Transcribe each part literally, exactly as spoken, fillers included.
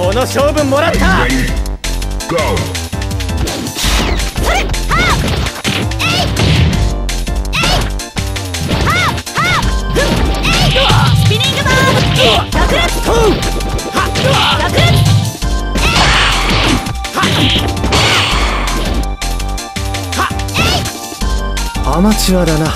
この勝負もらった。 Go! スピニングバー爆裂爆裂アマチュアだな。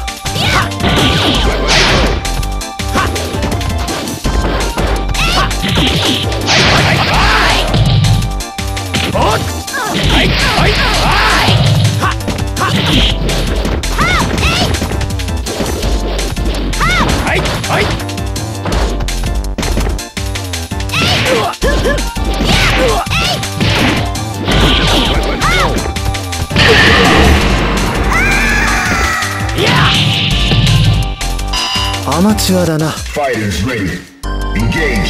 アマチュアだな。 Fighters ready. Engage.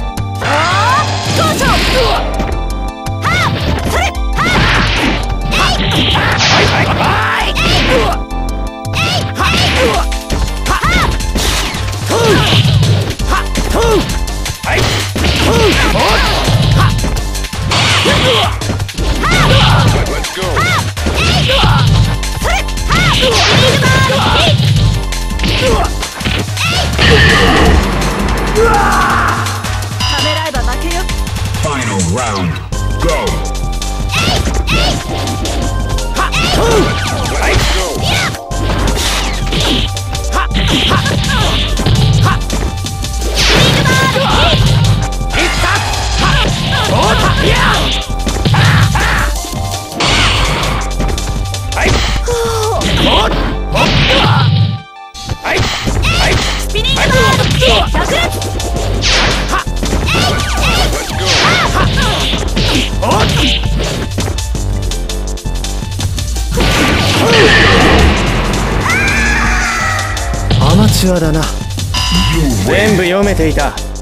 ためらえば負けよ。 Final round. Go! アマチュアだな。全部読めていた。